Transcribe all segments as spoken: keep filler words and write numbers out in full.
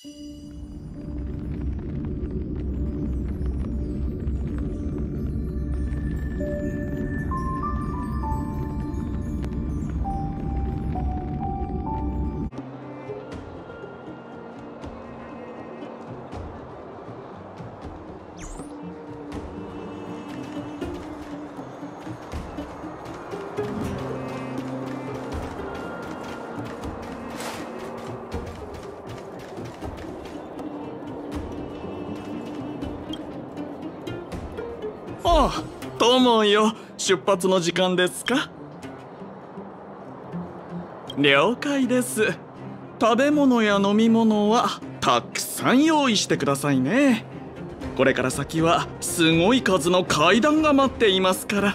ああ、友よ、出発の時間ですか？了解です。食べ物や飲み物はたくさん用意してくださいね。これから先はすごい数の階段が待っていますから。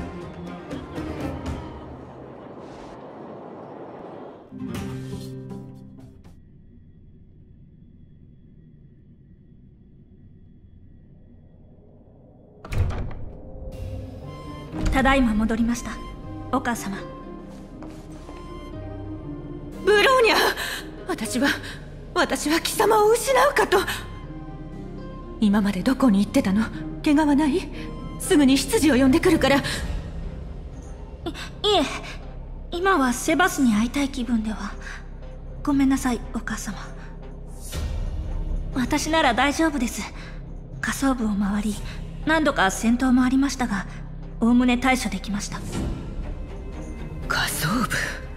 ただいま戻りました、お母様。 ブローニャ、私は私は貴様を失うかと。今までどこに行ってたの？怪我はない？すぐに執事を呼んでくるから。い、いえ、今はセバスに会いたい気分では。ごめんなさい、お母様。私なら大丈夫です。下層部を回り、何度か戦闘もありましたが、おおむね対処できました。 下層部。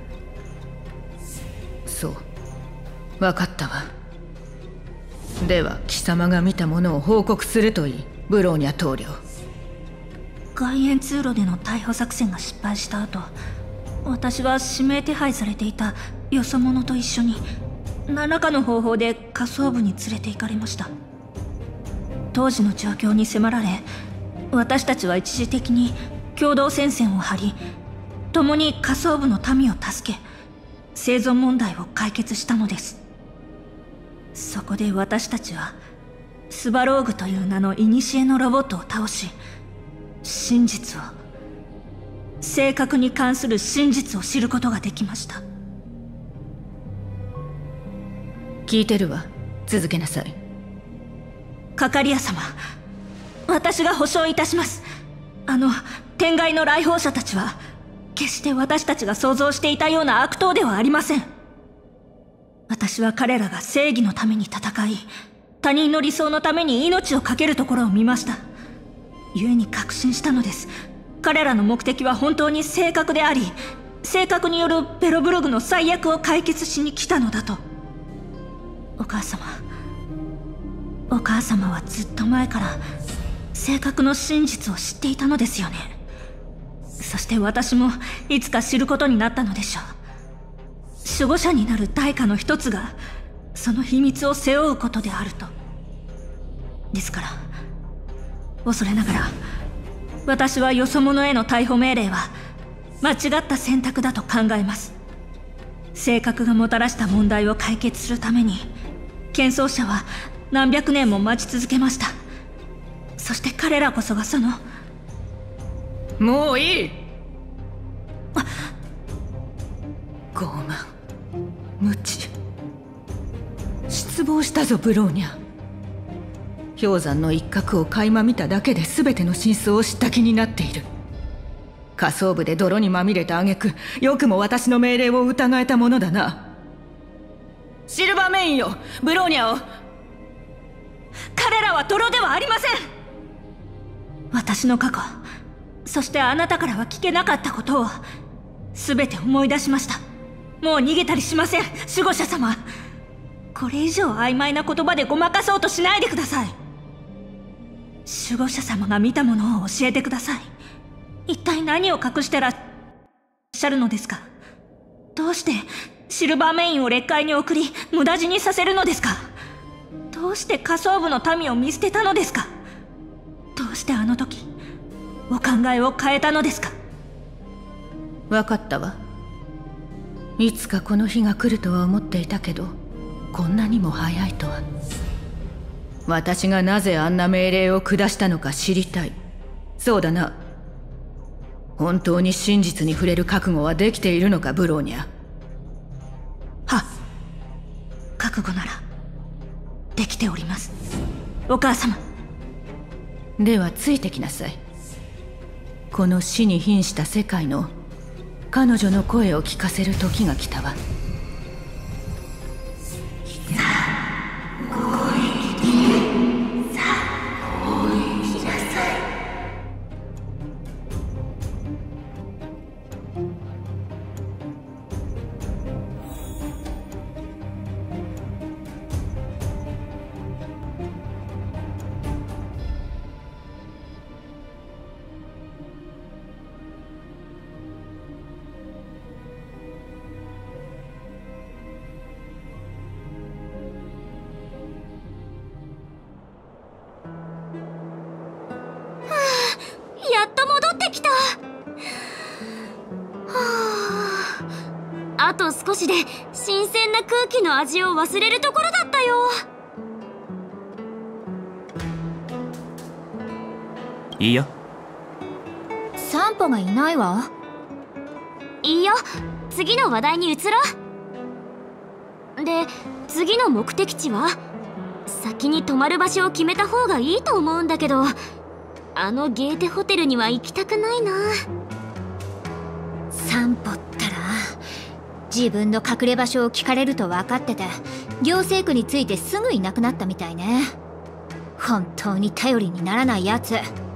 そう、分かったわ。では貴様が見たものを報告するといい、ブローニャ統領。 外縁通路での逮捕作戦が失敗した後、私は指名手配されていたよそ者と一緒に何らかの方法で下層部に連れて行かれました。当時の状況に迫られ、私たちは一時的に共同戦線を張り、共に下層部の民を助け、生存問題を解決したのです。そこで私たちはスバローグという名の古のロボットを倒し、真実を、正確に関する真実を知ることができました。 聞いてるわ、続けなさい。 カカリア様、私が保証いたします。あの天外の来訪者たちは決して私たちが想像していたような悪党ではありません。私は彼らが正義のために戦い、他人の理想のために命を懸けるところを見ました。故に確信したのです。彼らの目的は本当に正確であり、正確によるベロブルグの最悪を解決しに来たのだと。お母様、お母様はずっと前から正確の真実を知っていたのですよね。そして私もいつか知ることになったのでしょう。守護者になる代価の一つがその秘密を背負うことであると。ですから恐れながら、私はよそ者への逮捕命令は間違った選択だと考えます。性格がもたらした問題を解決するために喧騒者は何百年も待ち続けました。そして彼らこそがその。 もういい。傲慢、無知、失望したぞブローニャ。氷山の一角を垣間見ただけで全ての真相を知った気になっている。下層部で泥にまみれた挙句、よくも私の命令を疑えたものだな。シルバーメインよ、ブローニャを。 彼らは泥ではありません。私の過去、そしてあなたからは聞けなかったことを全て思い出しました。もう逃げたりしません、守護者様。これ以上曖昧な言葉でごまかそうとしないでください。守護者様が見たものを教えてください。一体何を隠してらっしゃるのですか？どうしてシルバーメインを劣界に送り無駄死にさせるのですか？どうして下層部の民を見捨てたのですか？どうしてあの時お考えを変えたのですか？ 分かったわ。いつかこの日が来るとは思っていたけど、こんなにも早いとは。私がなぜあんな命令を下したのか知りたい。そうだな。本当に真実に触れる覚悟はできているのか、ブローニャ。 はっ、覚悟ならできております。お母様。 ではついてきなさい。この死に瀕した世界の彼女の声を聞かせる時が来たわ。 やっと戻ってきた。はあ、あと少しで新鮮な空気の味を忘れるところだったよ。 いいよ。 散歩がいないわ。いいよ、次の話題に移ろう。で、次の目的地は先に泊まる場所を決めた方がいいと思うんだけど、あのゲーテホテルには行きたくないな。 散歩ったら自分の隠れ場所を聞かれると分かってて、行政区についてすぐいなくなったみたいね。本当に頼りにならないやつ。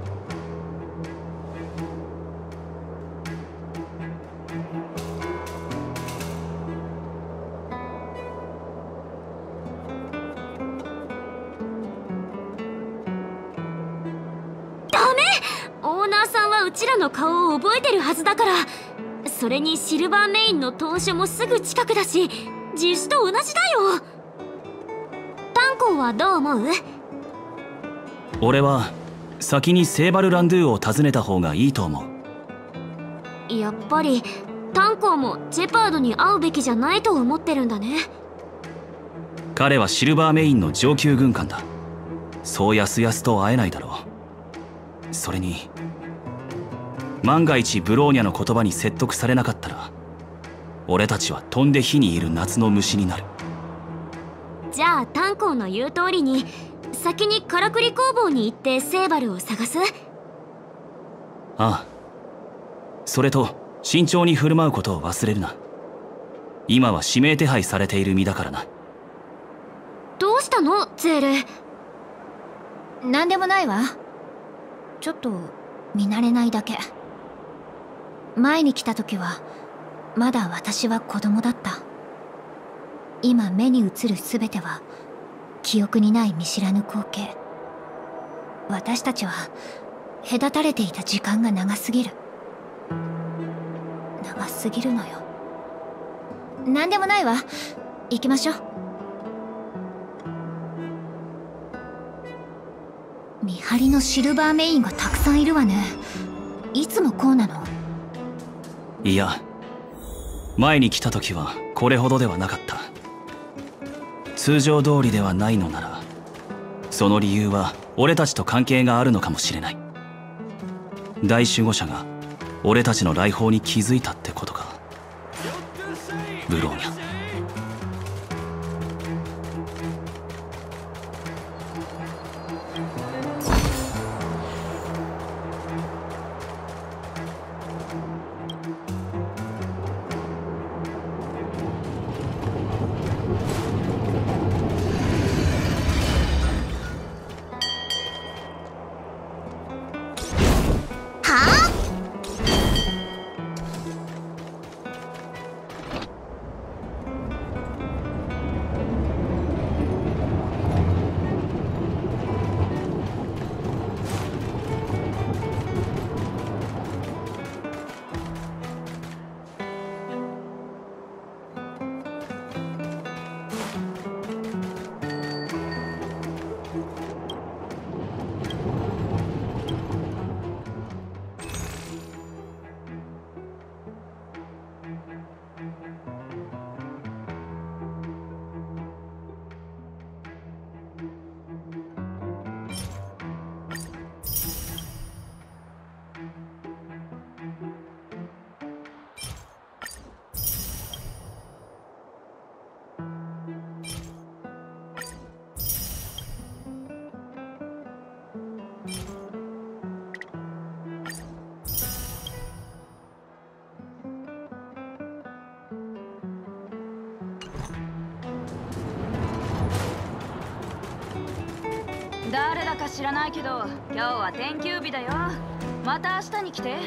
うちらの顔を覚えてるはずだから。それにシルバーメインの当初もすぐ近くだし、実子と同じだよ。炭鉱はどう思う？ 俺は先にセーバルランドゥを訪ねた方がいいと思う。やっぱり炭鉱もジェパードに会うべきじゃないと思ってるんだね。 彼はシルバーメインの上級軍艦だ。そうやすやすと会えないだろう。それに万が一ブローニャの言葉に説得されなかったら、俺たちは飛んで火にいる夏の虫になる。 じゃあ炭鉱の言う通りに先にからくり工房に行ってセーバルを探す。 ああ、それと慎重に振る舞うことを忘れるな。今は指名手配されている身だからな。 どうしたのゼール？なんでもないわ。ちょっと見慣れないだけ。前に来た時はまだ私は子供だった。今目に映る全ては記憶にない見知らぬ光景。私たちは隔たれていた時間が長すぎる。長すぎるのよ。なんでもないわ。行きましょう。見張りのシルバーメインがたくさんいるわね。いつもこうなの？ いや、前に来た時はこれほどではなかった。通常通りではないのなら、その理由は俺たちと関係があるのかもしれない。大守護者が俺たちの来訪に気づいたってことか。ブローニャ。 誰だか知らないけど今日は天休日だよ。また明日に来て。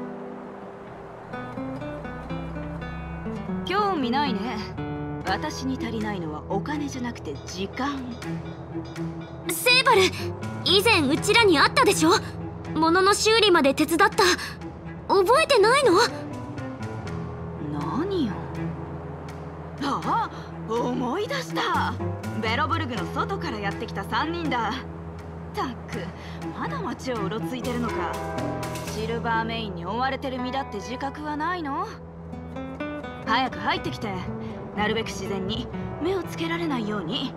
興味ないね。私に足りないのはお金じゃなくて時間。 セーバル、以前うちらに会ったでしょ。物の修理まで手伝った。覚えてないの？ 何よ。ああ、思い出した。ベロブルグの外からやってきたさんにんだ。たく、まだ街をうろついてるのか。シルバーメインに追われてる身だって自覚はないの？早く入ってきて。なるべく自然に目をつけられないように。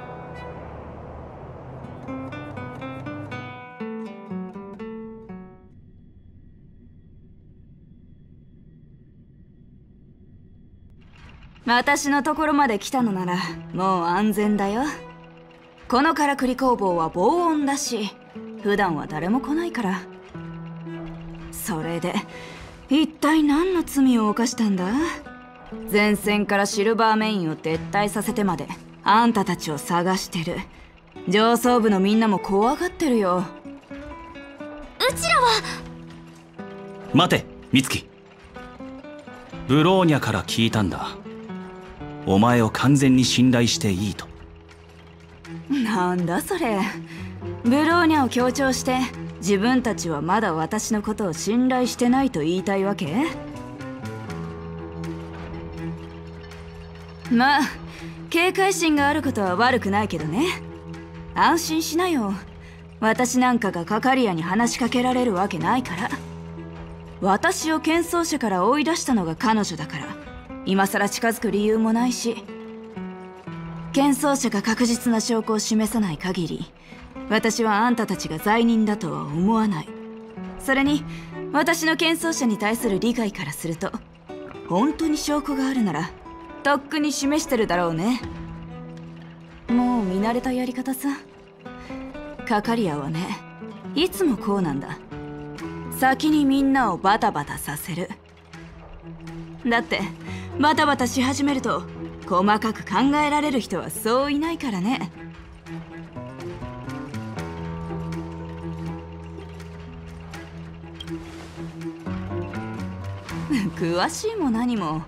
私のところまで来たのならもう安全だよ。このからくり工房は防音だし、普段は誰も来ないから。それで一体何の罪を犯したんだ？前線からシルバーメインを撤退させてまであんたたちを探してる。上層部のみんなも怖がってるよ。 うちらは。 待て、ミツキ。ブローニャから聞いたんだ。お前を完全に信頼していいと。 なんだそれ。ブローニャを強調して自分たちはまだ私のことを信頼してないと言いたいわけ？まあ警戒心があることは悪くないけどね。安心しなよ。私なんかがカカリアに話しかけられるわけないから。私を喧騒者から追い出したのが彼女だから、今さら近づく理由もないし、喧騒者が確実な証拠を示さない限り私はあんたたちが罪人だとは思わない。それに私の喧騒者に対する理解からすると、本当に証拠があるならとっくに示してるだろうね。もう見慣れたやり方さ。カカリアはね、いつもこうなんだ。先にみんなをバタバタさせる。だってバタバタし始めると細かく考えられる人はそういないからね。詳しいも何も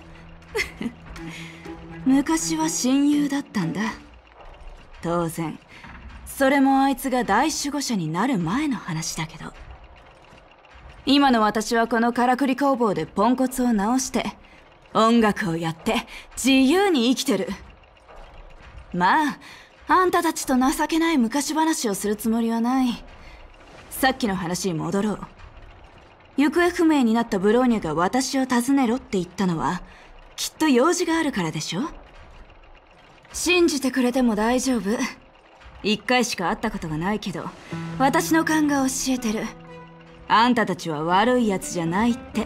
昔は親友だったんだ。当然それもあいつが大守護者になる前の話だけど、今の私はこのからくり工房でポンコツを直して音楽をやって自由に生きてる。まああんたたちと情けない昔話をするつもりはない。さっきの話に戻ろう。行方不明になったブローニャが私を訪ねろって言ったのはきっと用事があるからでしょ。信じてくれても大丈夫。一回しか会ったことがないけど私の勘が教えてる。あんたたちは悪いやつじゃないって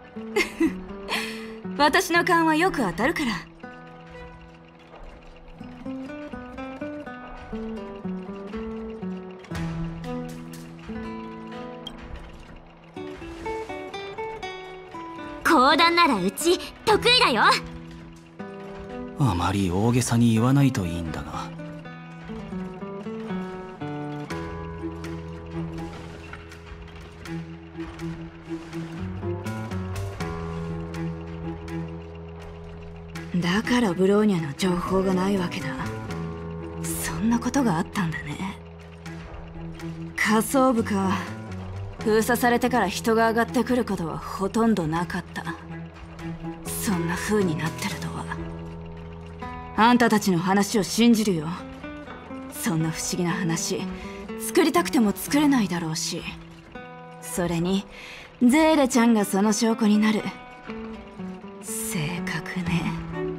私の勘はよく当たるから。 講談ならうち得意だよ。 あまり大げさに言わないといいんだが。 だからブローニャの情報がないわけだ。そんなことがあったんだね。下層部か。封鎖されてから人が上がってくることはほとんどなかった。そんな風になってるとは。あんたたちの話を信じるよ。そんな不思議な話作りたくても作れないだろうし。それにゼーレちゃんがその証拠になる。正確ね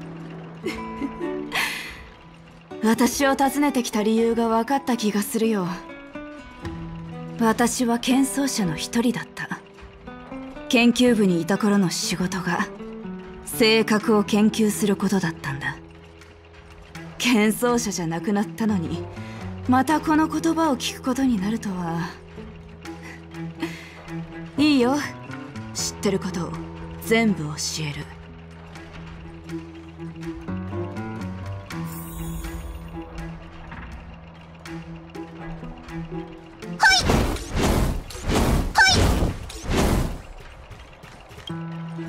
私を訪ねてきた理由が分かった気がするよ。私は喧騒者の一人だった。研究部にいた頃の仕事が性格を研究することだったんだ。喧騒者じゃなくなったのにまたこの言葉を聞くことになるとは。いいよ、知ってることを全部教える。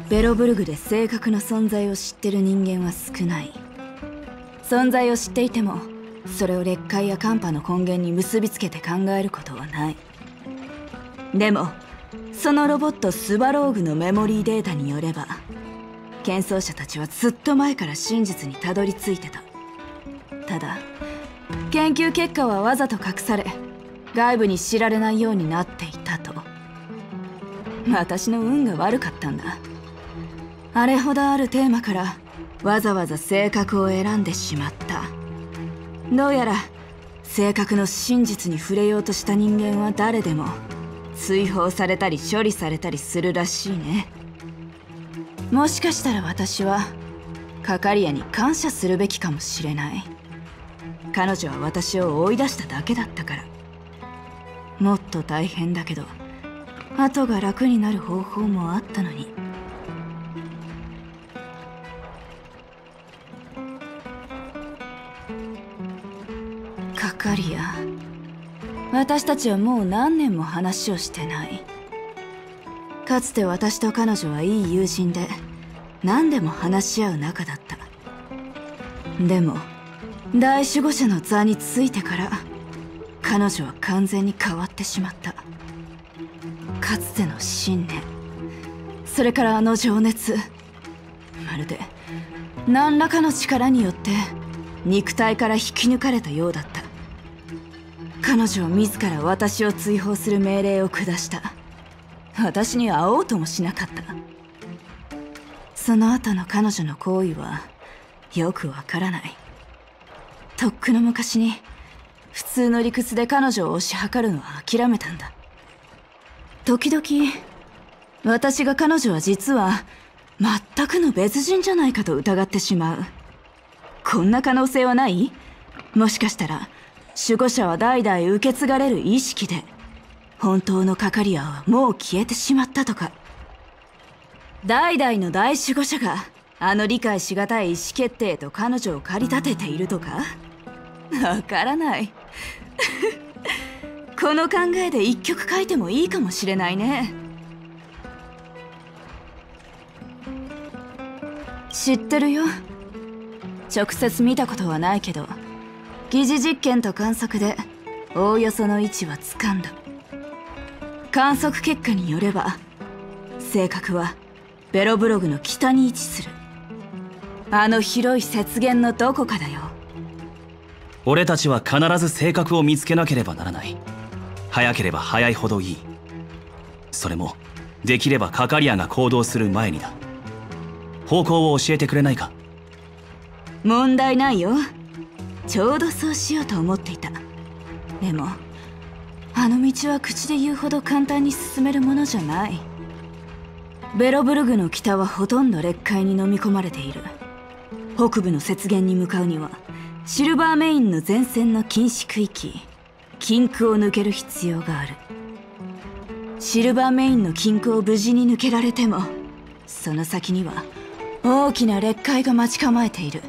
ベロブルグで正確な存在を知ってる人間は少ない。存在を知っていてもそれを劣化や寒波の根源に結びつけて考えることはない。でもそのロボットスバローグのメモリーデータによれば、検証者たちはずっと前から真実にたどり着いてた。ただ研究結果はわざと隠され外部に知られないようになっていたと。私の運が悪かったんだ。あれほどあるテーマからわざわざ性格を選んでしまった。どうやら性格の真実に触れようとした人間は誰でも追放されたり処理されたりするらしいね。もしかしたら私はカカリアに感謝するべきかもしれない。彼女は私を追い出しただけだったから。もっと大変だけど後が楽になる方法もあったのに。カカリア、私たちはもう何年も話をしてない。かつて私と彼女はいい友人で何でも話し合う仲だった。でも大守護者の座についてから彼女は完全に変わってしまった。かつての信念、それからあの情熱、まるで何らかの力によって肉体から引き抜かれたようだった。彼女は自ら私を追放する命令を下した。私に会おうともしなかった。その後の彼女の行為はよくわからない。とっくの昔に普通の理屈で彼女を推し量るのは諦めたんだ。時々私が彼女は実は全くの別人じゃないかと疑ってしまう。こんな可能性はない？もしかしたら守護者は代々受け継がれる意識で本当のカカリアはもう消えてしまったとか。代々の大守護者があの理解しがたい意思決定と彼女を駆り立てているとか。わからないこの考えで一曲書いてもいいかもしれないね。知ってるよ。直接見たことはないけど疑似実験と観測でおおよその位置はつかんだ。観測結果によれば性格はベロブログの北に位置するあの広い雪原のどこかだよ。 俺たちは必ず性格を見つけなければならない。早ければ早いほどいい。それもできればカカリアが行動する前にだ。方向を教えてくれないか？ 問題ないよ。ちょうどそうしようと思っていた。でもあの道は口で言うほど簡単に進めるものじゃない。ベロブルグの北はほとんど劣海に飲み込まれている。北部の雪原に向かうにはシルバーメインの前線の禁止区域禁区を抜ける必要がある。シルバーメインの禁区を無事に抜けられてもその先には大きな劣海が待ち構えている。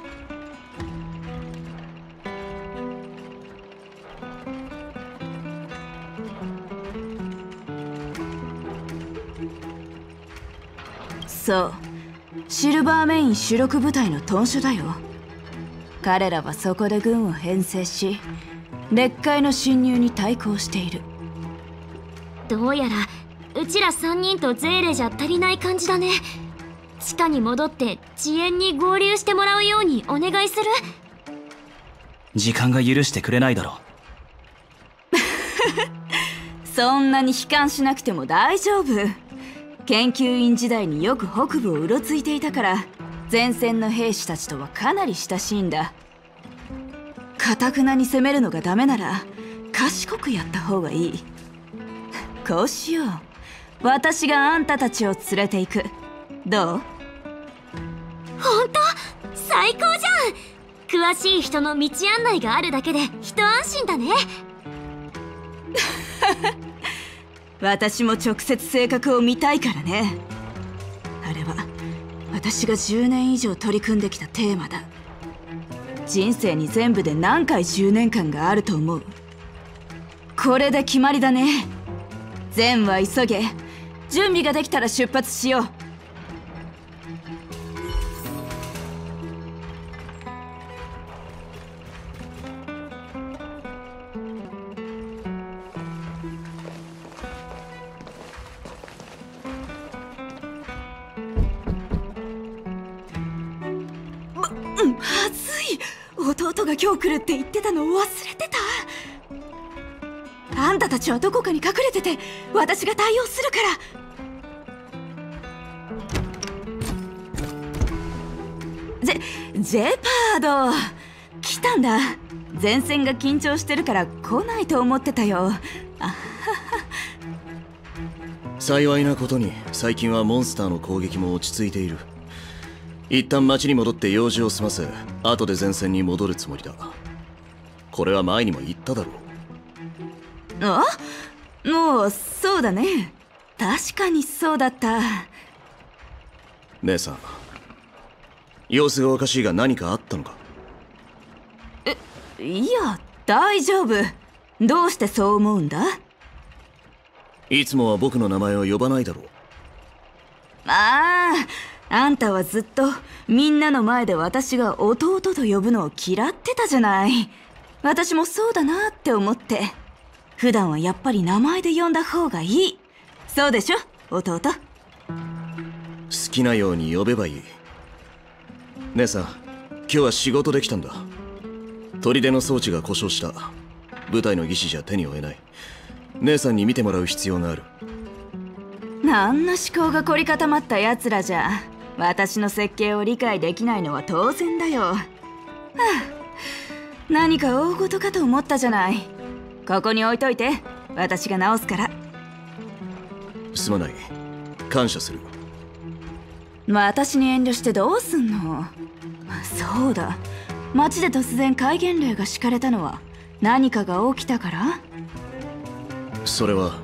そう、シルバーメイン主力部隊の屯所だよ。彼らはそこで軍を編成し劣海の侵入に対抗している。 どうやらうちらさんにんとゼーレじゃ足りない感じだね。地下に戻って遅延に合流してもらうようにお願いする。 時間が許してくれないだろうそんなに悲観しなくても大丈夫。研究員時代によく北部をうろついていたから前線の兵士たちとはかなり親しいんだ。堅くなに攻めるのがダメなら賢くやった方がいい。こうしよう。私があんたたちを連れて行く。どう？ ほんと？最高じゃん。詳しい人の道案内があるだけで一安心だね私も直接性格を見たいからね。あれは私がじゅうねん以上取り組んできたテーマだ。人生に全部で何回じゅうねんかんがあると思う？これで決まりだね。善は急げ。準備ができたら出発しよう。 はずい、弟が今日来るって言ってたのを忘れてた。あんたたちはどこかに隠れてて、私が対応するから。ジェ、ジェパード来たんだ。前線が緊張してるから来ないと思ってたよ。あはは。 幸いなことに最近はモンスターの攻撃も落ち着いている。一旦町に戻って用事を済ませ、後で前線に戻るつもりだ。これは前にも言っただろう。 あ、もうそうだね。確かにそうだった。 姉さん、様子がおかしいが何かあったのか？ え、いや大丈夫。どうしてそう思うんだ？ いつもは僕の名前を呼ばないだろう。 ああ、あんたはずっとみんなの前で私が弟と呼ぶのを嫌ってたじゃない。私もそうだなって思って。普段はやっぱり名前で呼んだ方がいい。そうでしょ、弟。 好きなように呼べばいい。姉さん、今日は仕事できたんだ。砦の装置が故障した。部隊の技師じゃ手に負えない。姉さんに見てもらう必要がある。 あんな思考が凝り固まったやつらじゃ、私の設計を理解できないのは当然だよ。はあ、何か大事かと思ったじゃない。ここに置いといて、私が直すから。 すまない。感謝する。 私に遠慮してどうすんの。そうだ、町で突然戒厳令が敷かれたのは何かが起きたから？ それは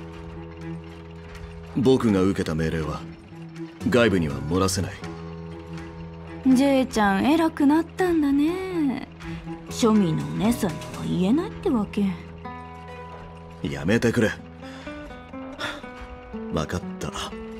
僕が受けた命令は外部には漏らせない。 ジェイちゃん偉くなったんだね。庶民のお姉さんには言えないってわけ。 やめてくれ。分かった。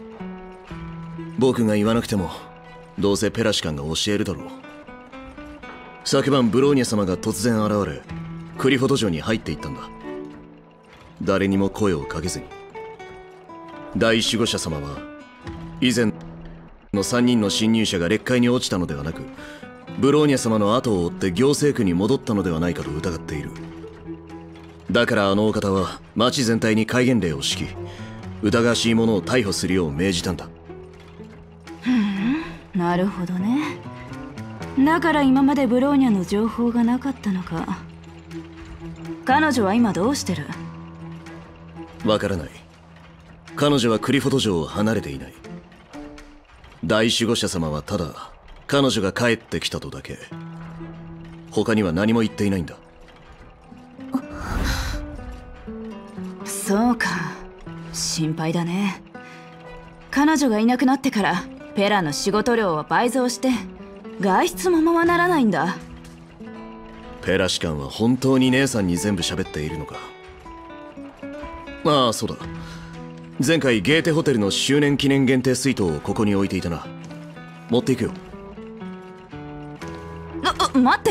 僕が言わなくてもどうせペラシカンが教えるだろう。昨晩ブローニャ様が突然現れ、クリフォド城に入っていったんだ。誰にも声をかけずに。大守護者様は以前のさんにんの侵入者が劣界に落ちたのではなく、ブローニャ様の後を追って行政区に戻ったのではないかと疑っている。だからあのお方は町全体に戒厳令を敷き、疑わしい者を逮捕するよう命じたんだ。 ふん、なるほどね。だから今までブローニャの情報がなかったのか。彼女は今どうしてる？ わからない。彼女はクリフォド城を離れていない。大守護者様はただ彼女が帰ってきたとだけ。他には何も言っていないんだ。 そうか、心配だね。彼女がいなくなってからペラの仕事量は倍増して外出もままならないんだ。 ペラシカンは本当に姉さんに全部喋っているのか。ああ、そうだ。前回ゲーテホテルの周年記念限定水筒をここに置いていたな。持っていくよ。 あ、待って。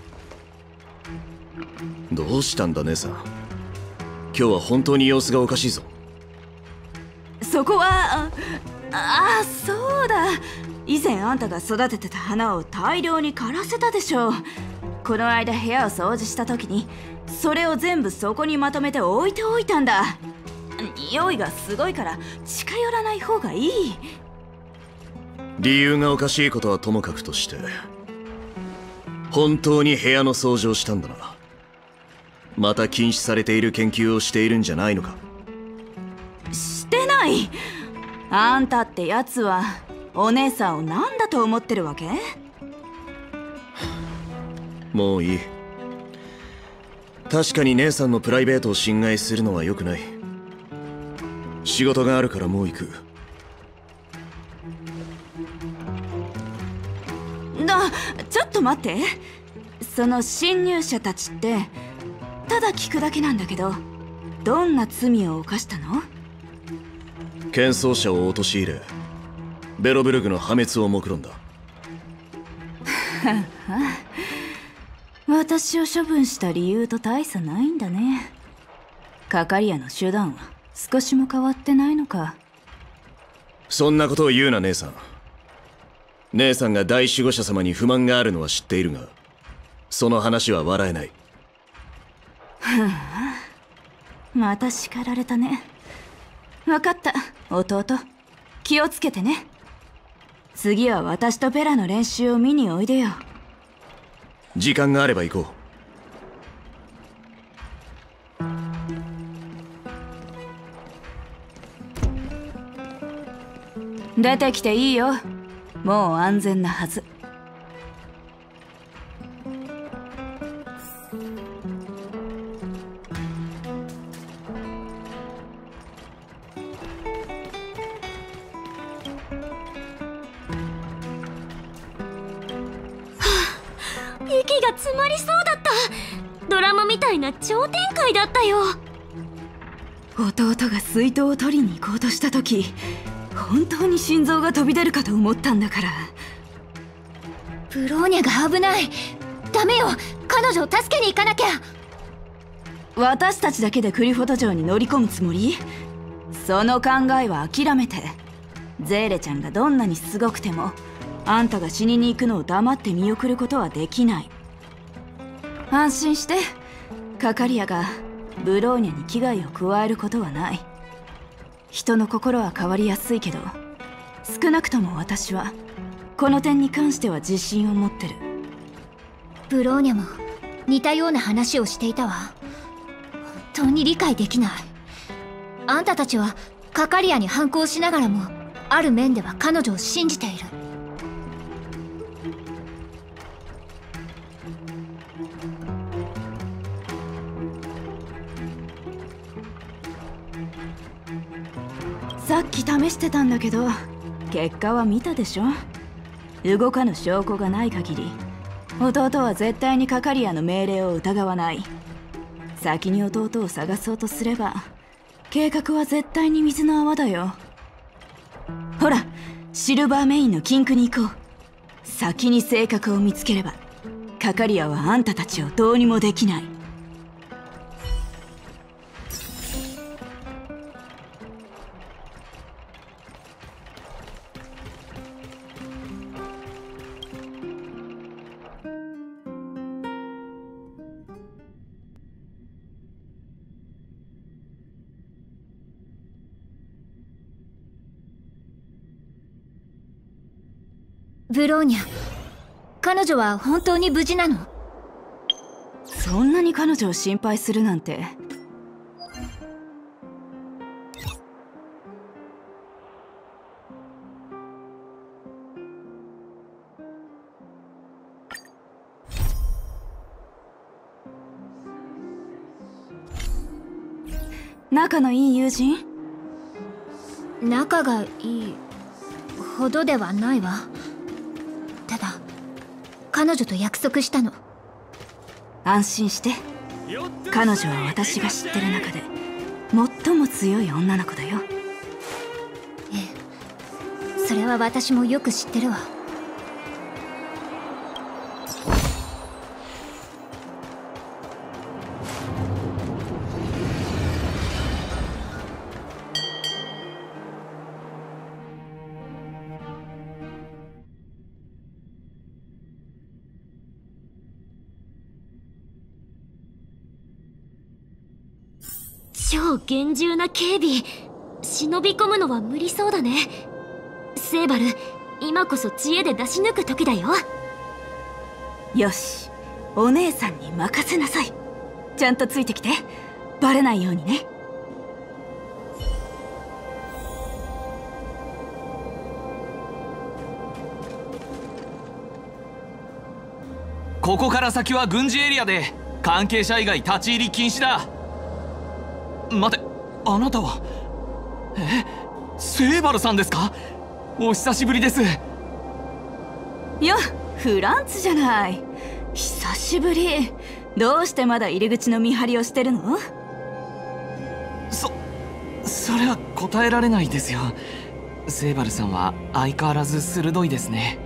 どうしたんだ姉さん。今日は本当に様子がおかしいぞ。 そこは、ああ、そうだ。以前あんたが育ててた花を大量に枯らせたでしょ。この間部屋を掃除した時にそれを全部そこにまとめて置いておいたんだ。匂いがすごいから近寄らない方がいい。 理由がおかしいことはともかくとして、本当に部屋の掃除をしたんだな。また禁止されている研究をしているんじゃないのか。 してない。あんたってやつはお姉さんを何だと思ってるわけ？ もういい。確かに姉さんのプライベートを侵害するのは良くない。仕事があるからもう行く。 だ、ちょっと待って。その侵入者たちってただ聞くだけなんだけど、どんな罪を犯したの？ 喧騒者を陥れベロブルグの破滅を目論んだ。 私を処分した理由と大差ないんだね。カカリアの手段は少しも変わってないのか。 そんなことを言うな姉さん。 姉さんが大守護者様に不満があるのは知っているが、その話は笑えない。 はあ、また叱られたね。分かった、弟。気をつけてね。次は私とペラの練習を見においでよ。 時間があれば行こう。出てきていいよ。もう安全なはず。 息が詰まりそうだった。ドラマみたいな超展開だったよ。 弟が水筒を取りに行こうとした時、本当に心臓が飛び出るかと思ったんだから。 ブローニャが危ない。ダメよ、彼女を助けに行かなきゃ。 私たちだけでクリフォト城に乗り込むつもり？その考えは諦めて。ゼーレちゃんがどんなにすごくても、あんたが死にに行くのを黙って見送ることはできない。安心して。カカリアがブローニャに危害を加えることはない。人の心は変わりやすいけど、少なくとも私はこの点に関しては自信を持ってる。 ブローニャも似たような話をしていたわ。本当に理解できない。あんたたちはカカリアに反抗しながらも、ある面では彼女を信じている。 さっき試してたんだけど、結果は見たでしょ。動かぬ証拠がない限り、弟は絶対にカカリアの命令を疑わない。先に弟を探そうとすれば、計画は絶対に水の泡だよ。ほら、シルバーメインの禁区に行こう。先に性格を見つければ、カカリアはあんたたちをどうにもできない。 ブローニャ、彼女は本当に無事なの？ そんなに彼女を心配するなんて。仲のいい友人？ 仲がいいほどではないわ。ただ彼女と約束したの。 安心して。彼女は私が知ってる中で最も強い女の子だよ。 ええ、それは私もよく知ってるわ。 超厳重な警備。忍び込むのは無理そうだね。セーバル、今こそ知恵で出し抜く時だよ。 よし、お姉さんに任せなさい。ちゃんとついてきて。バレないようにね。 ここから先は軍事エリアで関係者以外立ち入り禁止だ。待て、あなたは。え、セーバルさんですか？お久しぶりです。 よ、フランツじゃない。久しぶり。どうしてまだ入り口の見張りをしてるの？ そそれは答えられないですよ。セーバルさんは相変わらず鋭いですね。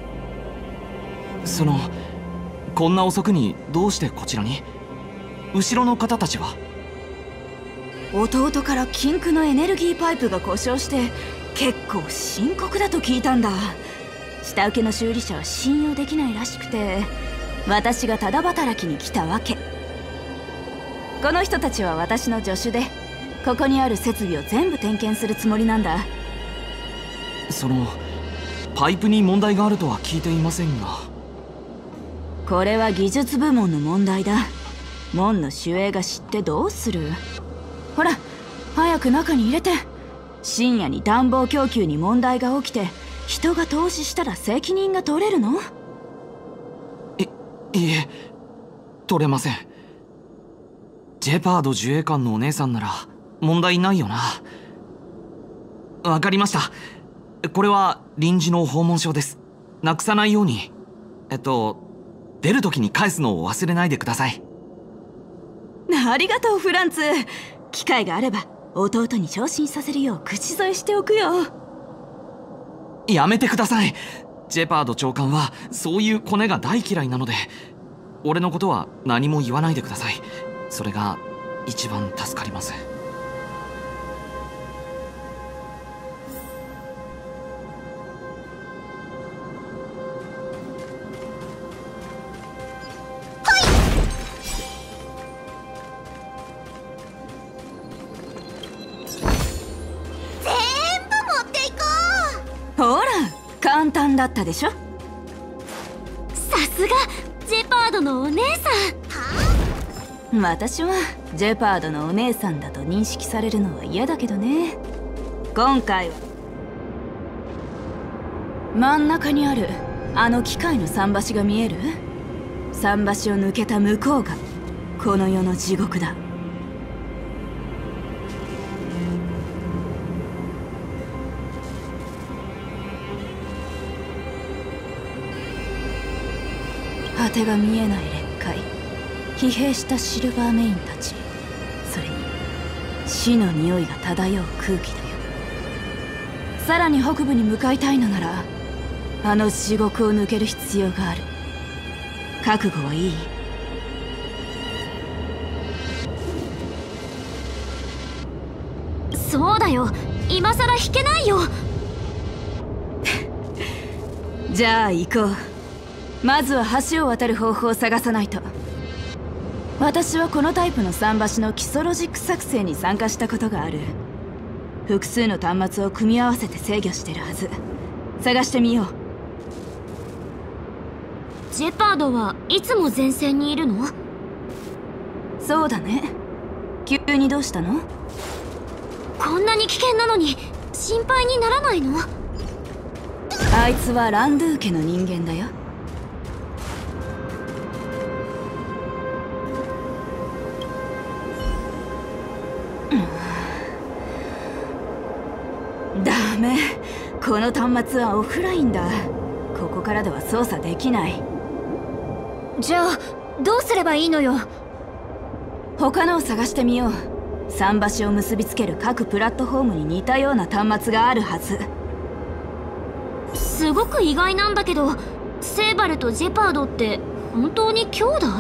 そのこんな遅くにどうしてこちらに？後ろの方たちは？ 弟から禁区のエネルギーパイプが故障して結構深刻だと聞いたんだ。 下請けの修理者は信用できないらしくて、私がただ働きに来たわけ。この人たちは私の助手で、ここにある設備を全部点検するつもりなんだ。 そのパイプに問題があるとは聞いていませんが。 これは技術部門の問題だ。門の守衛が知ってどうする。ほら早く中に入れて。深夜に暖房供給に問題が起きて人が投資したら責任が取れるの？ いいえ、取れません。ジェパード自衛官のお姉さんなら問題ないよな。わかりました。これは臨時の訪問書です。なくさないように。えっと出る時に返すのを忘れないでください。 ありがとうフランツ。機会があれば弟に昇進させるよう口添えしておくよ。 やめてください。ジェパード長官はそういうコネが大嫌いなので、俺のことは何も言わないでください。それが一番助かります。 ほら簡単だったでしょ。 さすがジェパードのお姉さん。私はジェパードのお姉さんだと認識されるのは嫌だけどね。今回は真ん中にあるあの機械の桟橋が見える？桟橋を抜けた向こうがこの世の地獄だ。果てが見えない劣界、疲弊したシルバーメインたち、それに死の匂いが漂う空気だよ。さらに北部に向かいたいのならあの地獄を抜ける必要がある。覚悟はいい？ そうだよ、今さら引けないよ。 じゃあ行こう。まずは橋を渡る方法を探さないと。私はこのタイプの桟橋の基礎ロジック作成に参加したことがある。複数の端末を組み合わせて制御してるはず。探してみよう。 ジェパードはいつも前線にいるの？ そうだね。急にどうしたの？ こんなに危険なのに心配にならないの？ あいつはランドゥー家の人間だよ。ダメ、この端末はオフラインだ。ここからでは操作できない。 じゃあどうすればいいのよ。 他のを探してみよう。桟橋を結びつける各プラットフォームに似たような端末があるはず。 すごく意外なんだけど、セーバルとジェパードって本当に兄弟？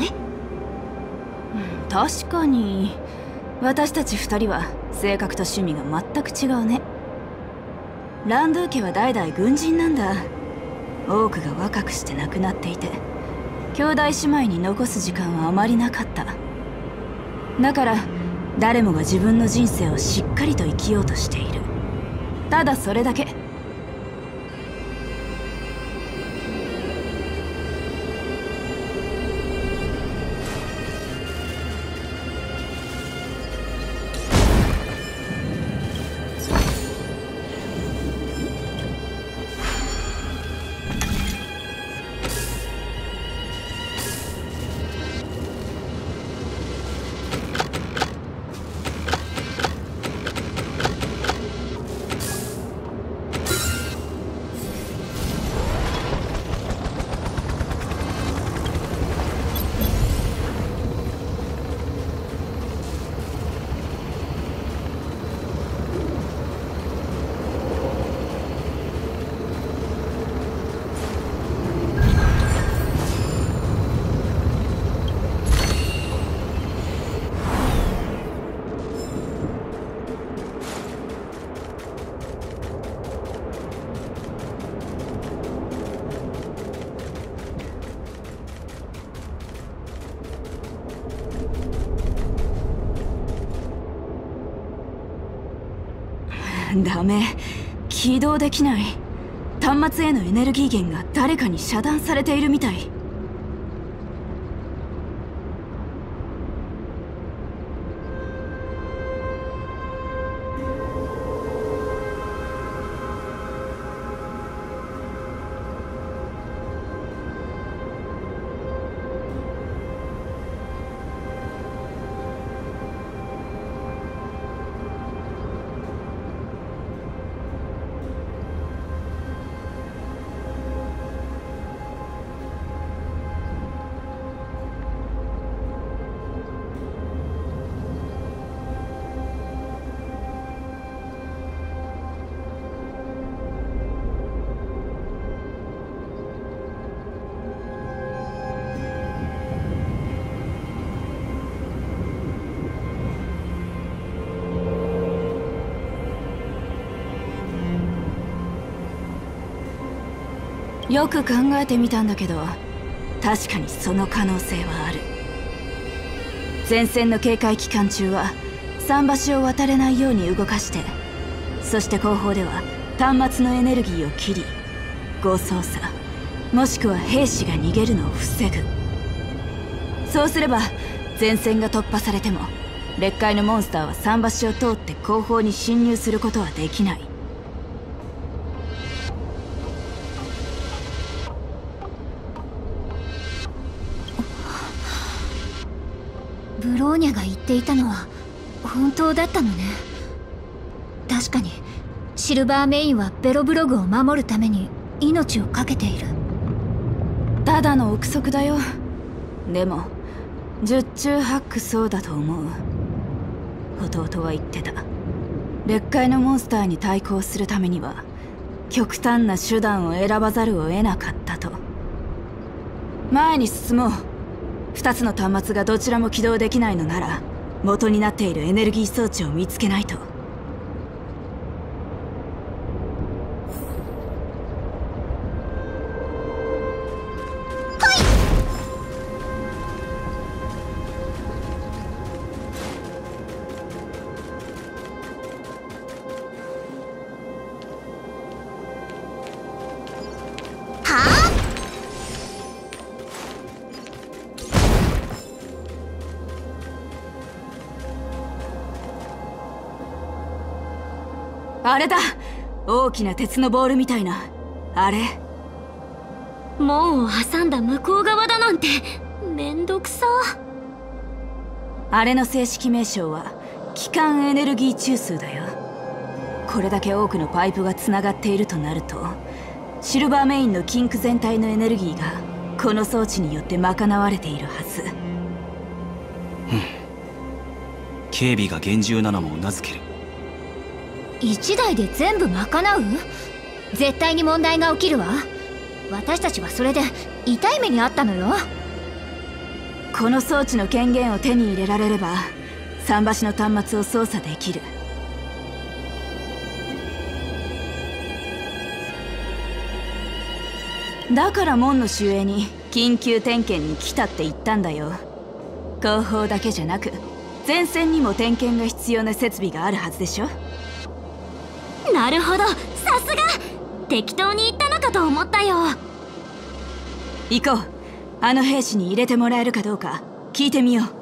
確かに私たち二人は性格と趣味が全く違うね。ランドゥー家は代々軍人なんだ。多くが若くして亡くなっていて、兄弟姉妹に残す時間はあまりなかった。だから誰もが自分の人生をしっかりと生きようとしている。ただそれだけ。 ダメ、起動できない。端末へのエネルギー源が誰かに遮断されているみたい。よく考えてみたんだけど、確かにその可能性はある。前線の警戒期間中は桟橋を渡れないように動かして、そして後方では端末のエネルギーを切り、誤操作もしくは兵士が逃げるのを防ぐ。そうすれば前線が突破されても劣界のモンスターは桟橋を通って後方に侵入することはできない。 ブローニャが言っていたのは本当だったのね。確かにシルバーメインはベロブログを守るために命を懸けている。 ただの憶測だよ。でも十中八九そうだと思う。弟は言ってた。劣界のモンスターに対抗するためには極端な手段を選ばざるを得なかったと。前に進もう。二つの端末がどちらも起動できないのなら、元になっているエネルギー装置を見つけないと。あれだ、大きな鉄のボールみたいなあれ。 門を挟んだ向こう側だなんてめんどくさ。 あれの正式名称は基幹エネルギー中枢だよ。これだけ多くのパイプがつながっているとなると、シルバーメインのキンク全体のエネルギーがこの装置によって賄われているはず。 うん、警備が厳重なのもうなずける。 一台で全部賄う？絶対に問題が起きるわ。私たちはそれで痛い目にあったのよ。 この装置の権限を手に入れられれば桟橋の端末を操作できる。だから門の守衛に緊急点検に来たって言ったんだよ。後方だけじゃなく前線にも点検が必要な設備があるはずでしょ。 なるほど、さすが。適当に言ったのかと思ったよ。 行こう。あの兵士に入れてもらえるかどうか聞いてみよう。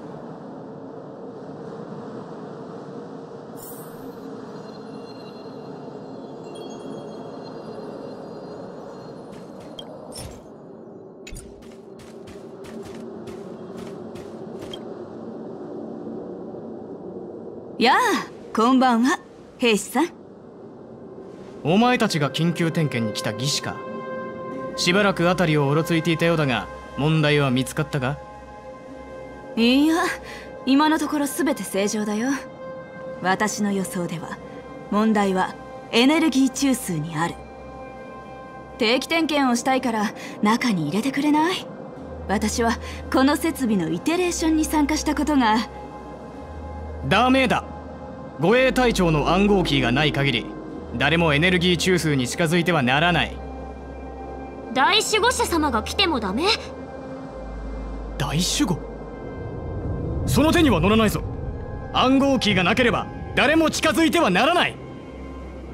やあ、こんばんは、兵士さん。 お前たちが緊急点検に来た技師か。しばらく辺りをうろついていたようだが、問題は見つかったか？ いや、今のところ全て正常だよ。私の予想では問題はエネルギー中枢にある。定期点検をしたいから中に入れてくれない？私はこの設備のイテレーションに参加したことが。 ダメだ。護衛隊長の暗号キーがない限り誰もエネルギー中枢に近づいてはならない。 大守護者様が来てもダメ？ 大守護？その手には乗らないぞ。暗号キーがなければ誰も近づいてはならない。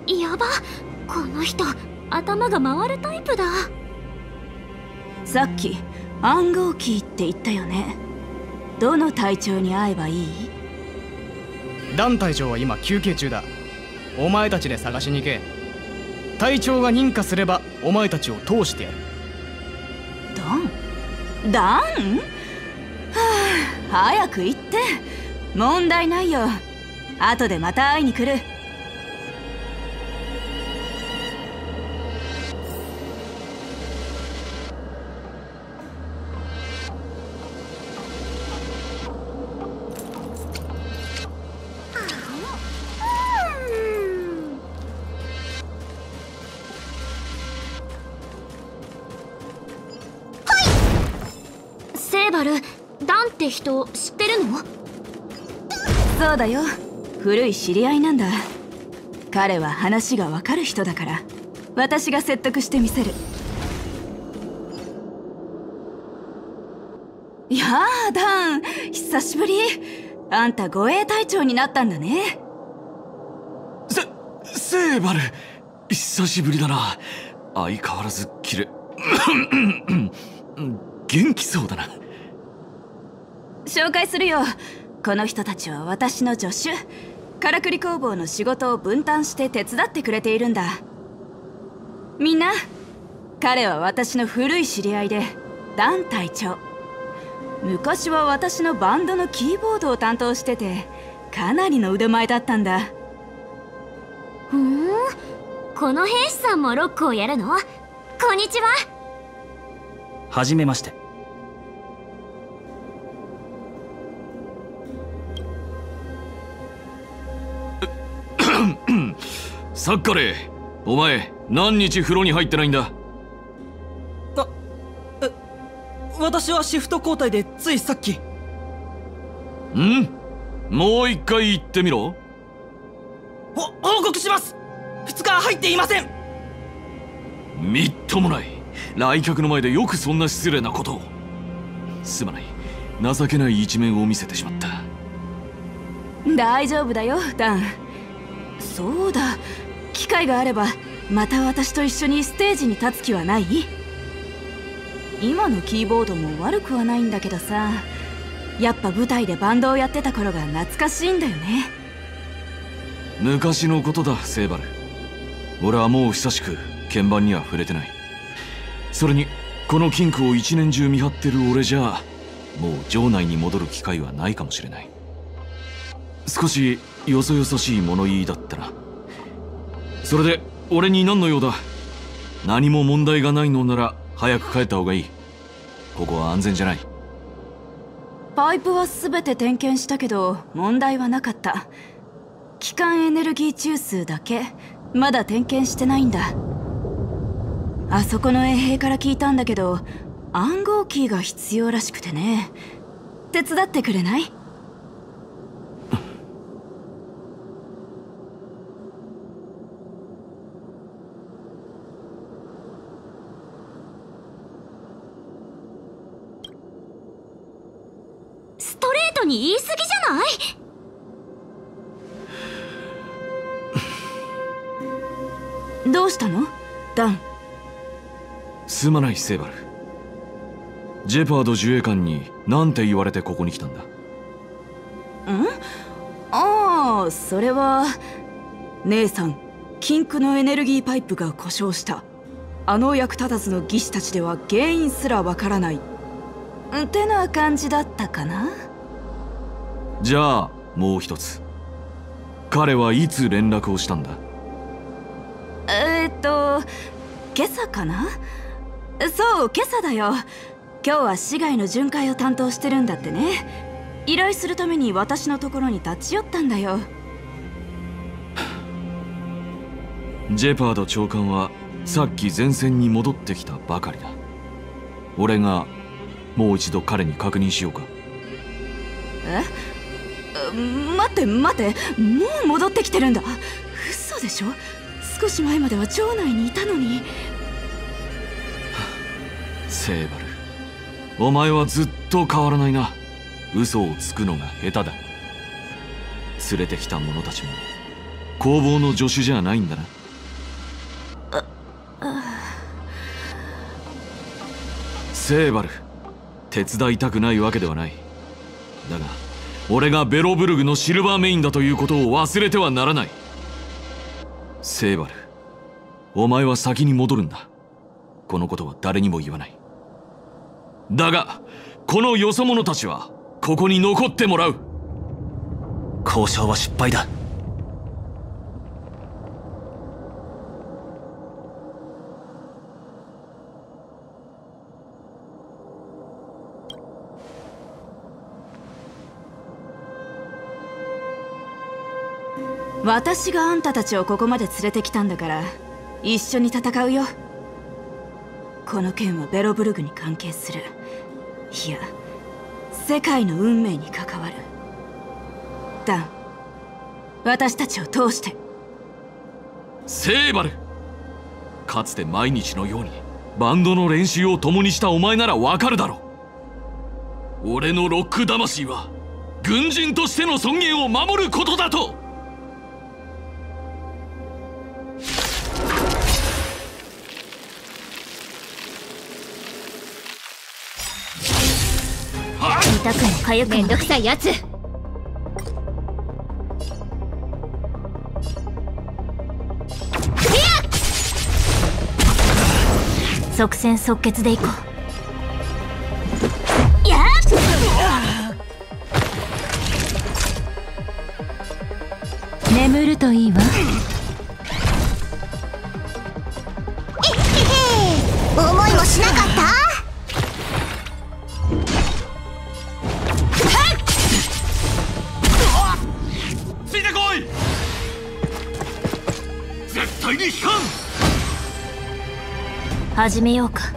やば、この人頭が回るタイプだ。 さっき暗号キーって言ったよね。どの隊長に会えばいい？ ダン隊長は今休憩中だ。お前たちで探しに行け。隊長が認可すればお前たちを通してやる。 ダン？ダン？はあ、早く行って。問題ないよ。後でまた会いに来る。 セーバル、ダンって人知ってるの？ そうだよ、古い知り合いなんだ。彼は話がわかる人だから、私が説得してみせる。いやー、ダン、久しぶり。あんた護衛隊長になったんだね。 セ、セーバル、久しぶりだな。相変わらずキレ元気そうだな。 紹介するよ。この人たちは私の助手。からくり工房の仕事を分担して手伝ってくれているんだ。みんな、彼は私の古い知り合いでダン隊長。昔は私のバンドのキーボードを担当してて、かなりの腕前だったんだ。 ふーん、この兵士さんもロックをやるの？こんにちは。 はじめまして。 サッカレー、お前何日風呂に入ってないんだ？ あ、え、私はシフト交代でついさっき。 ん？もう一回言ってみろ。 ほ、報告します。ふつか入っていません。 みっともない。来客の前でよくそんな失礼なことを。すまない、情けない一面を見せてしまった。 大丈夫だよ、ダン。そうだ、機会があればまた私と一緒にステージに立つ気はない？今のキーボードも悪くはないんだけどさ、やっぱ舞台でバンドをやってた頃が懐かしいんだよね。 昔のことだ、セーバル。俺はもう久しく鍵盤には触れてない。それにこの金庫を一年中見張ってる俺じゃもう城内に戻る機会はないかもしれない。少しよそよそしい物言いだったな。それで俺に何の用だ？何も問題がないのなら早く帰った方がいい。ここは安全じゃない。 パイプは全て点検したけど問題はなかった。基幹エネルギー中枢だけまだ点検してないんだ。あそこの衛兵から聞いたんだけど、暗号キーが必要らしくてね。手伝ってくれない？ ストレートに言い過ぎじゃない？ どうしたの？ダン。 すまないセーバル。ジェパード自衛官に何て言われてここに来たんだ？ ん？ああ、それは姉さん、禁区のエネルギーパイプが故障した。あの役立たずの技師たちでは原因すらわからないってな感じだったかな。 じゃあもう一つ、彼はいつ連絡をしたんだ？ えーっと今朝かな。そう、今朝だよ。今日は市街の巡回を担当してるんだってね。依頼するために私のところに立ち寄ったんだよ。 ジェパード長官はさっき前線に戻ってきたばかりだ。俺がもう一度彼に確認しようか。 え？待って待って、もう戻ってきてるんだ。嘘でしょ？少し前までは城内にいたのに。 セーバル、お前はずっと変わらないな。嘘をつくのが下手だ。連れてきた者たちも工房の助手じゃないんだな。セーバル、手伝いたくないわけではない。だが俺がベロブルグのシルバーメインだということを忘れてはならない。セーバル、お前は先に戻るんだ。このことは誰にも言わない。だがこのよそ者たちはここに残ってもらう。 交渉は失敗だ。 私があんたたちをここまで連れてきたんだから一緒に戦うよ。この件はベロブルグに関係する。いや、世界の運命に関わる。ダン、私たちを通して。 セーバル、かつて毎日のようにバンドの練習を共にしたお前ならわかるだろう。俺のロック魂は軍人としての尊厳を守ることだと。 痛くも痒くもめんどくさいやつ。即戦即決でいこう。やっ眠るといいわ。えへへ、思いもしなかった。 ついてこい。絶対に引かん。 始めようか。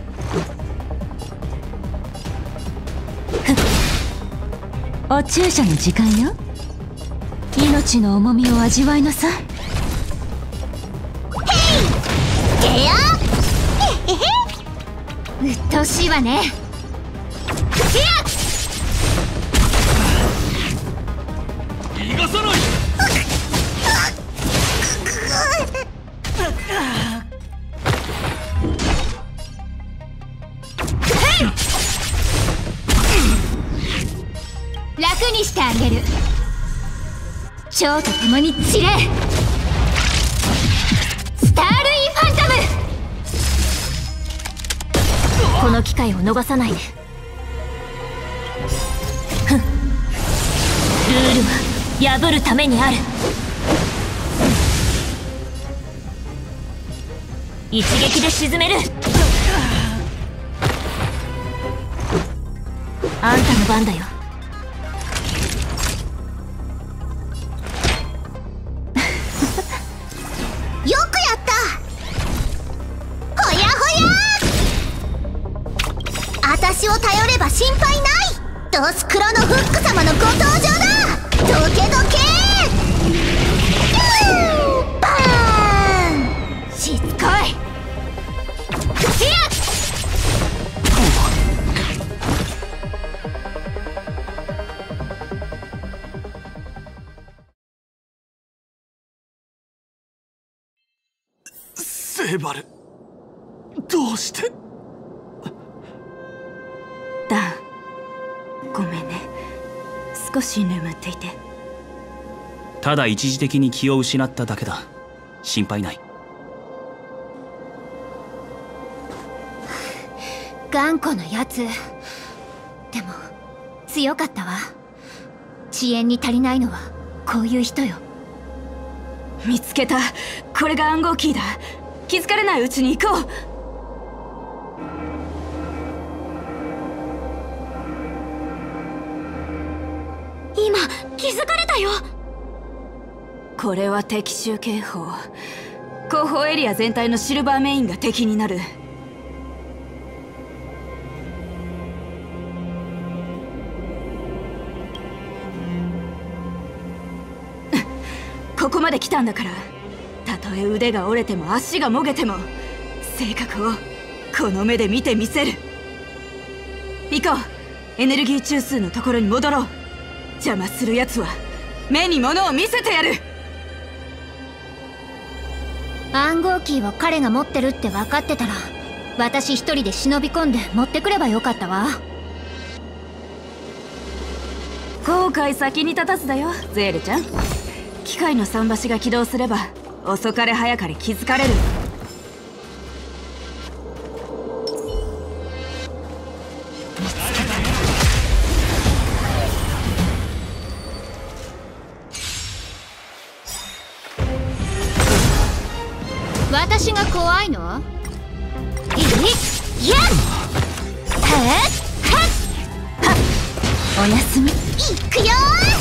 お注射の時間よ。命の重みを味わいなさい。へい、ゲア、えへへ、うっとうしいわね。 逃がさない。 楽にしてあげる。蝶と共に散れ。スタールインファントム。この機会を逃さないで。ふん、ルールは破るためにある。一撃で沈める。あんたの番だよ。よくやった。ほやほや、私を頼れば心配ない。ドスクロのフック様のご登場だ。どけどけー、バーン。しつこい。ヒヤッ。 セーバル、どうして。 ダン、ごめんね。少し眠っていて。 ただ一時的に気を失っただけだ。心配ない。 頑固なやつ。でも強かったわ。遅延に足りないのはこういう人よ。 見つけた。これが暗号キーだ。気づかれないうちに行こう。 今気づかれたよ。 これは敵襲警報。後方エリア全体のシルバーメインが敵になる。ここまで来たんだから、たとえ腕が折れても足がもげても性格をこの目で見てみせる。行こう。エネルギー中枢のところに戻ろう。邪魔するやつは目に物を見せてやる。 暗号キーを彼が持ってるって分かってたら私一人で忍び込んで持ってくればよかったわ。 後悔先に立たずだよゼーレちゃん。機械の桟橋が起動すれば遅かれ早かれ気づかれる。 私が怖いの？いい？やっ！はっ！おやすみ。いくよ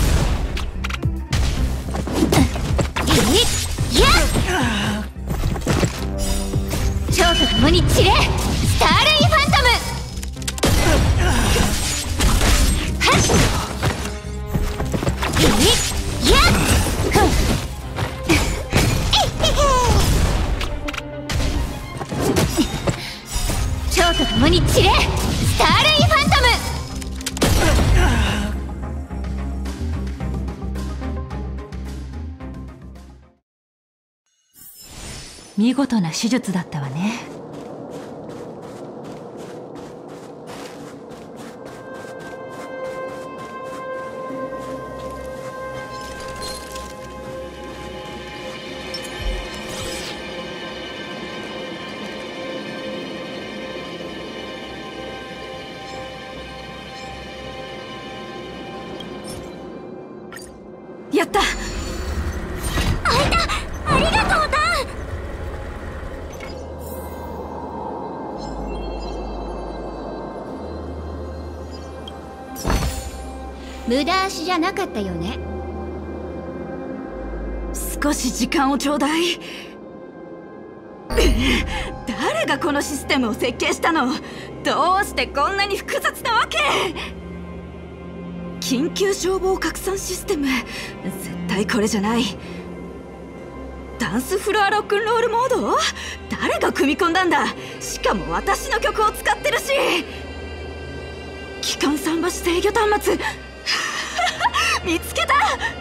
ー！いやっ！超と共に散れ！スターレイファントム！はっ！いやっ！超と共に散れ！スターレイファントム！ 見事な手術だったわね。 やった！ 開いた！ありがとうタン！ 無駄足じゃなかったよね。 少し時間をちょうだい。誰がこのシステムを設計したの？どうしてこんなに複雑なわけ？緊急消防拡散システム、絶対これじゃない。ダンスフロアロックンロールモード？誰が組み込んだんだ？しかも私の曲を使ってるし。機関桟橋制御端末見つけた！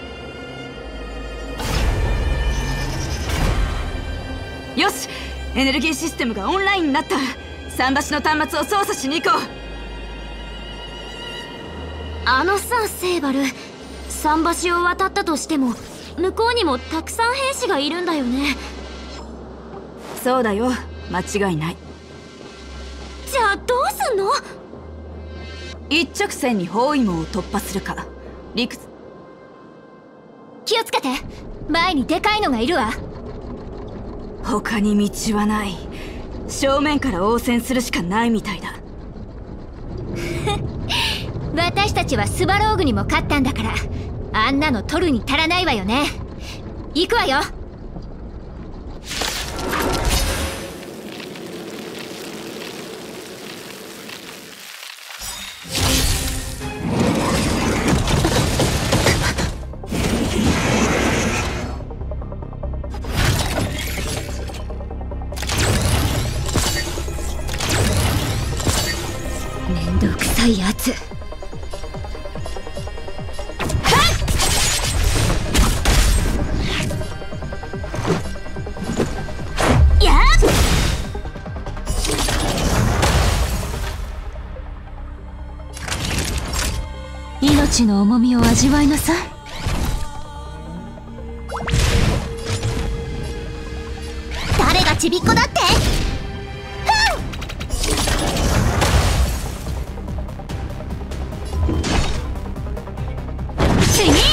よし、エネルギーシステムがオンラインになった。桟橋の端末を操作しに行こう。 あのさセイバル、桟橋を渡ったとしても向こうにもたくさん兵士がいるんだよね。 そうだよ、間違いない。 じゃあどうすんの？ 一直線に包囲網を突破するか。理屈。 気をつけて、前にでかいのがいるわ。 他に道はない。正面から応戦するしかないみたいだ。 私たちはスバローグにも勝ったんだから、あんなの取るに足らないわよね。行くわよ。めんどくさいやつ。 命の重みを味わいなさい。 誰がちびっこだって？死に！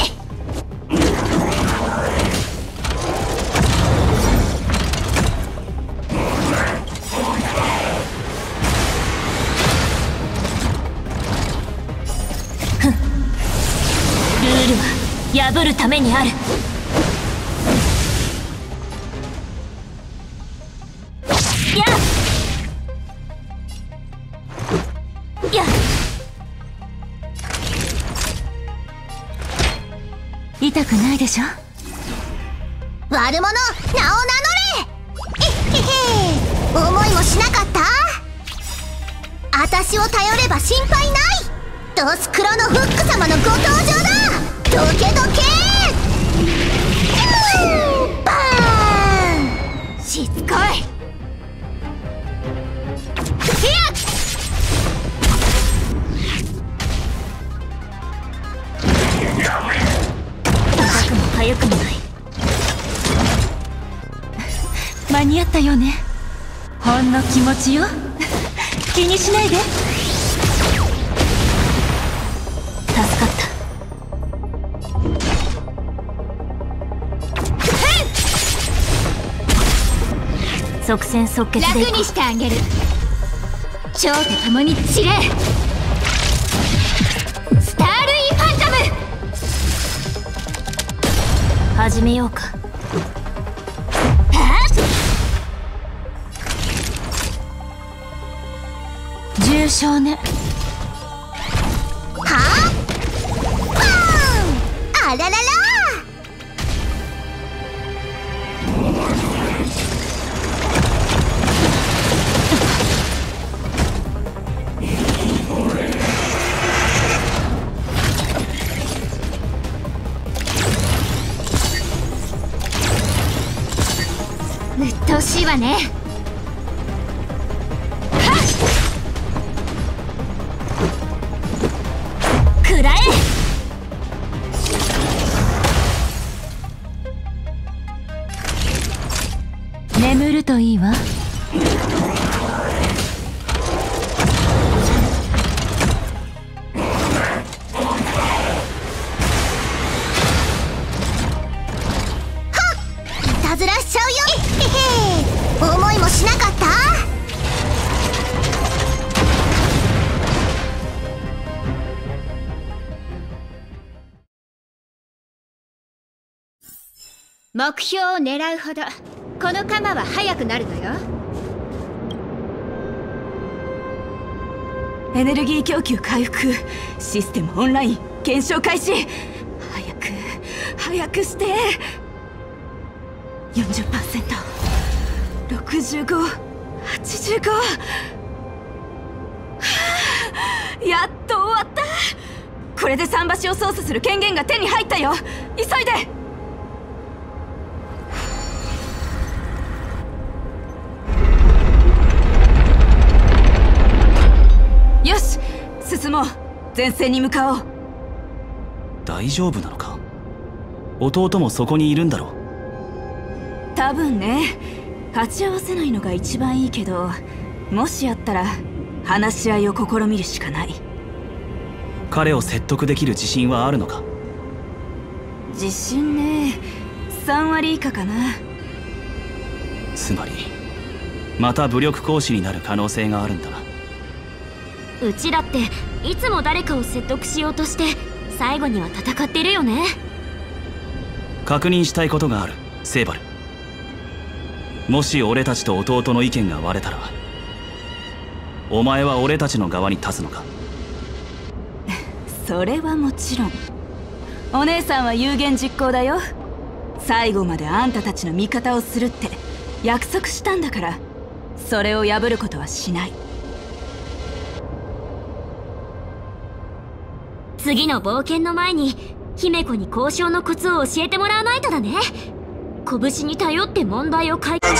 破るためにある。やっやっ痛くないでしょ？ 悪者、名を名乗れ！えっへへ、思いもしなかった？私を頼れば心配ない。ドスクロのフック様のご登場だ。どけどけー！バーン！し来い。高くも速くもない。 間に合ったよね。ほんの気持ちよ。気にしないで。 助かった。即戦即決で楽にしてあげる。蝶と共に散れ。スタールインファントム。始めようか。 重傷ね。 はあ、バーン。あららら。うっとうしいわね。食らえ。 眠るといいわ。 いたずらしちゃうよ。へへ、思いもしなかった。 目標を狙うほどこの鎌は速くなるのよ。 エネルギー供給回復、システムオンライン検証開始。早く早くして。 よんじゅっパーセント、 ろくじゅうご、はちじゅうご、はあ、やっと終わった。これで桟橋を操作する権限が手に入ったよ。急いで。よし、進もう。前線に向かおう。 大丈夫なのか。弟もそこにいるんだろう。 多分ね。鉢合わせないのが一番いいけど、もしやったら話し合いを試みるしかない。 彼を説得できる自信はあるのか。 自信ね、さん割以下かな。 つまりまた武力行使になる可能性があるんだな。 うちだっていつも誰かを説得しようとして最後には戦ってるよね。 確認したいことがある、セイバル。もし俺たちと弟の意見が割れたら、お前は俺たちの側に立つのか。 それはもちろん。お姉さんは有言実行だよ。最後まであんたたちの味方をするって約束したんだから、それを破ることはしない。 次の冒険の前に姫子に交渉のコツを教えてもらわないとだね。拳に頼って問題を解決。